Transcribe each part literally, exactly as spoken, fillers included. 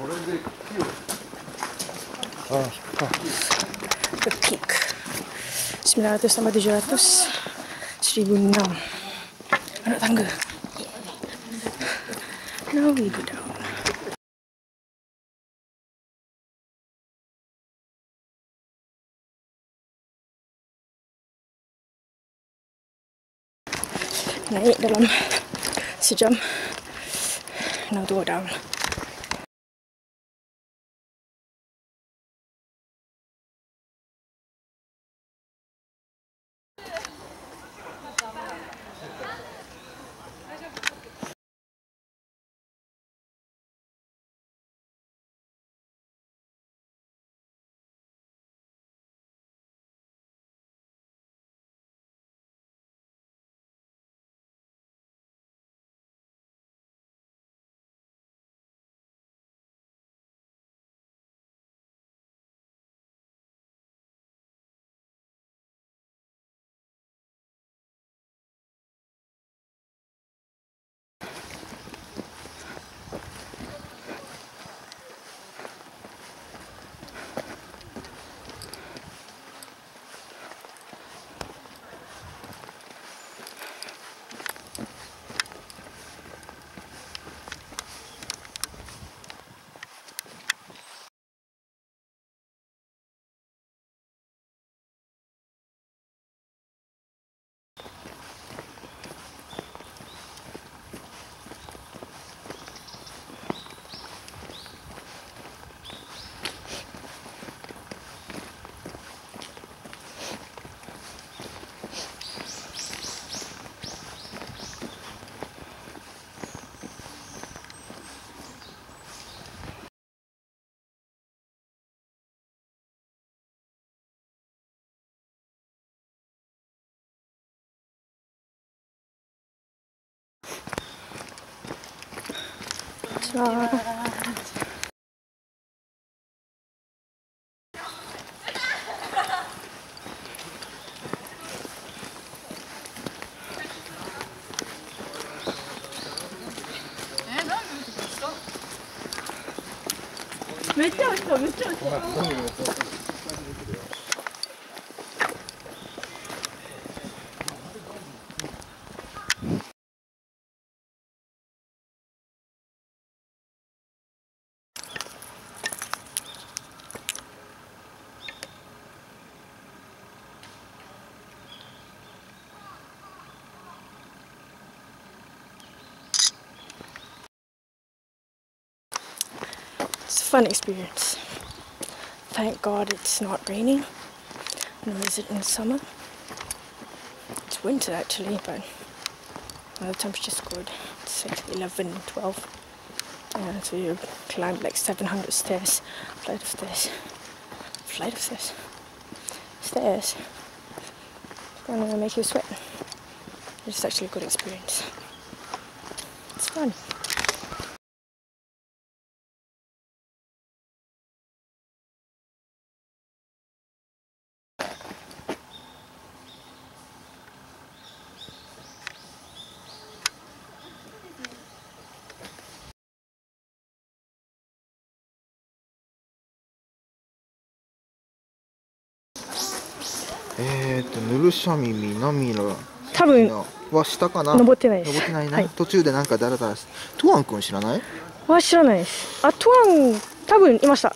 The peak. sembilan ratus tambah tujuh ratus, seribu enam. Anak tangga. Now we go down. Naik dalam sejam. Now to go down. Ciao. めっちゃ美味しそう、めっちゃ美味しそう。It's a fun experience. Thank God it's not raining, nor is it in summer. It's winter actually, but well, the temperature's good. It's like eleven, twelve. Yeah, so you climb like seven hundred stairs, flight of stairs, flight of stairs, stairs. It's gonna make you sweat. It's actually a good experience. It's fun. えーと、ヌルシャミミナミラ多分は下かな。 登ってないです。 登ってないね、 はい、 途中でなんかダラダラトゥアン君知らない？ は知らないです。あ、トゥアン多分いました。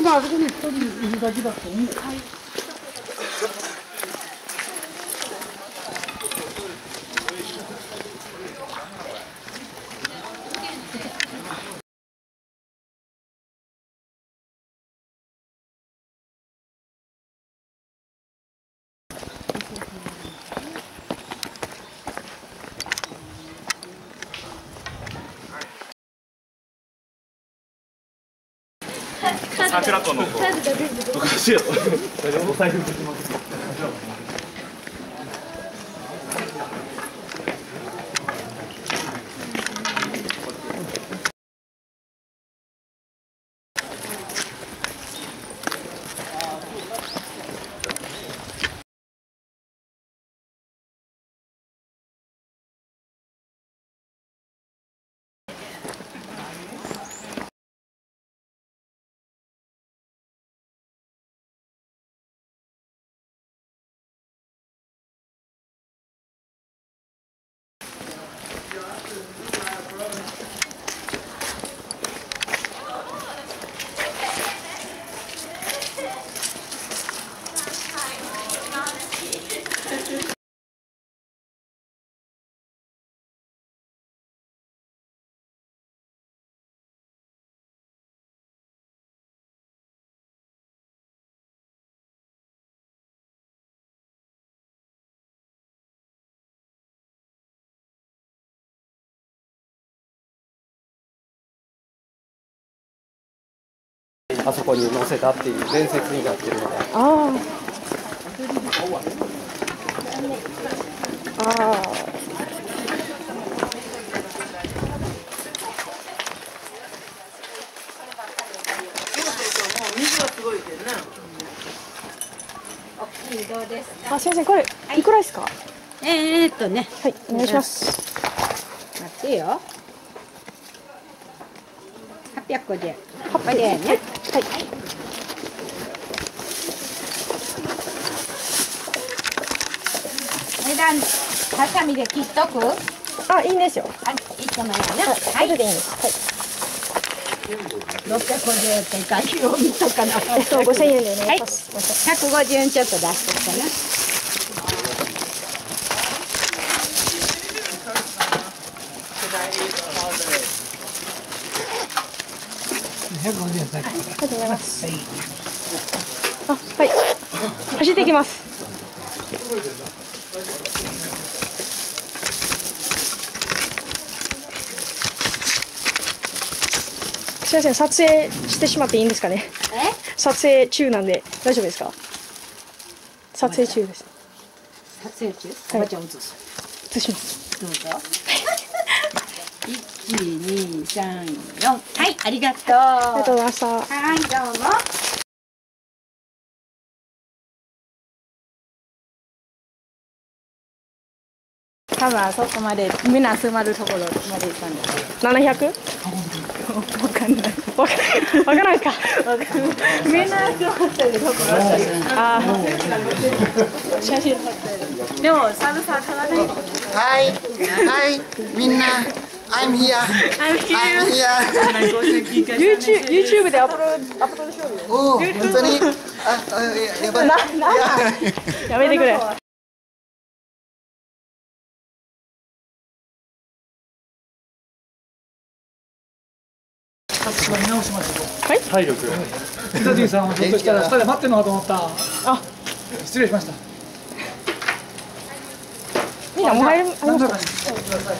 今あそこに一人いるだけだと思う。 桜子の子。おかしいよ。お財布持ちます。 あそこに載せたっていう伝説になってるのが。 ああ。ああ。あ、すみません、これいくらですか？ えーっとね。 はい、お願いします。 待ってよ。はっぴゃくごじゅうえん。これでね。はい。値段ハサミで切っとく？ あ、いいんですよ。 はい、いつもやね。 はい、それでいいんです。はい。 六百五十円って書きを見とかな。 えっと、五千円でお願いします。 百五十円ちょっと出してかな。 百五十円。 ありがとうございます。あ、はい。走っていきます。すみません、撮影してしまっていいんですかね。 え？ 撮影中なんで大丈夫ですか。撮影中です。 撮影中？おばちゃん映す。 映します。 どうぞ。一二三四。はい、ありがとう。 ありがとうございました。 はい、どうも。多分あそこまでみんな集まるところまで行ったんです。 七百？ わかんない。 わかわからないか。 みんな集まってるところ。 ああ。写真撮ってる。でもサルサ買わない。 はいはいみんな I'm here I'm I'm here YouTube YouTube でアップロードアップロードしようよ。 おお本当にああややばいななやめてくれ。 見直しましょう。 はい。 体力。 ダディさんはひょっとしたら下で待ってるのかと思った。 あ、 失礼しました。 みんなもう入る。 何らかにしてください。